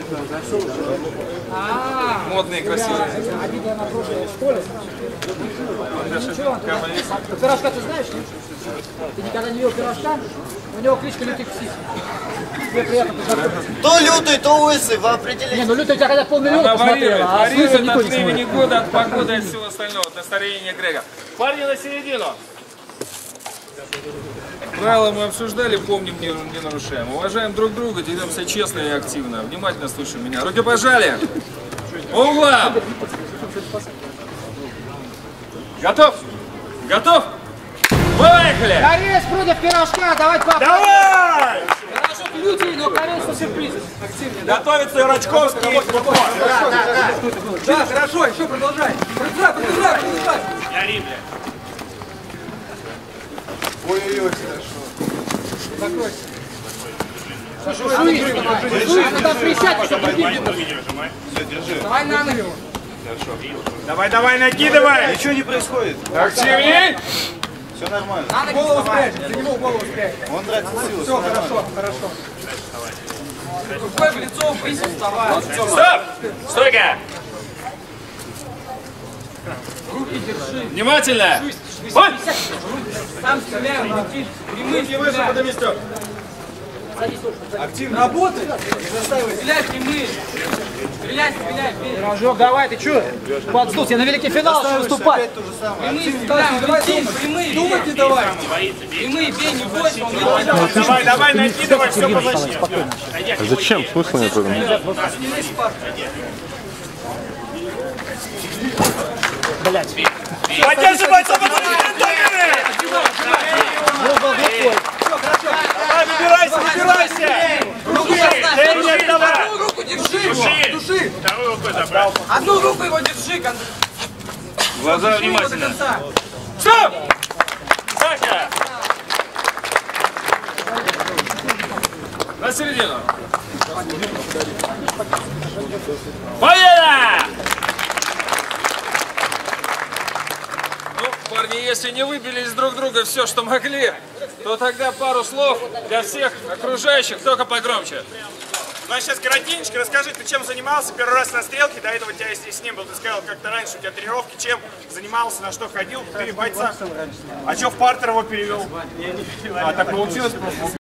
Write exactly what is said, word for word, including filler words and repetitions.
Модные, красивые. Один я на прошлой школе. Пирожка ты знаешь? Ты никогда не ел пирожка? У него кличка Лютый Псих. Тебе приятно познакомиться. То лютый, то лысый, в определении. Не, ну Лютый у тебя когда полмиллиона посмотрела, а Варьирует от времени года, от погоды, от всего остального, от настроения Грега. Парни на середину. Правила мы обсуждали, помним, не, не нарушаем. Уважаем друг друга, делаем себя честно и активно. Внимательно слушаем меня. Руки пожали. По углам. Готов? Готов? Поехали! Корейс против пирожка, давай папа! Давай! Пирожок Лютый, но корейс со сюрпризом. Активнее, да? Готовится Юрачковский. Да, хорошо, еще продолжай. Продолжай, продолжай, продолжай. Я Римля. Ой-ой-ой, хорошо. Закройся. Жуй, надо присядь, чтобы другим. Давай на ноги. Давай, давай, накидывай! Ничего не происходит. Активней! Все нормально. На ноги голову спрячь, за него голову спрячь. Он тратит силы. Все, хорошо, хорошо. Рукой в лицо, вниз вставай. Стоп! Стойка! Руки держи. Внимательно! Сам стреляй, руки прямые, стреляй. Активно работай. Стреляй прямые. Стреляй, стреляй, бей. Рожок, давай, ты что? Подсдусь, я на великий финал хочу выступать. То же самое. Прямые, стреляй, лети, прямые, думать не давай. Прямые, бей, не бойся, он летит. Давай, давай, накидывай, все по защите. А зачем? Смысла нет в этом. Поддержи бойца, давай, выбирайся, выбирайся! Руку Нет, давай! Одну руку держи его, души. Вторую рукой забрал. Одну руку его держи, кон- Глаза держи его до внимательно. конца. Стоп! Саша! На середину. Победа! Ну, парни, если не выбили из друг друга все, что могли, то тогда пару слов для всех окружающих, только погромче. Ну а сейчас коротенько, расскажи, ты чем занимался первый раз на стрелке, до этого тебя здесь не было, ты сказал, как-то раньше у тебя тренировки, чем занимался, на что ходил, ты бойца, а что в партер его перевел? А так получилось просто.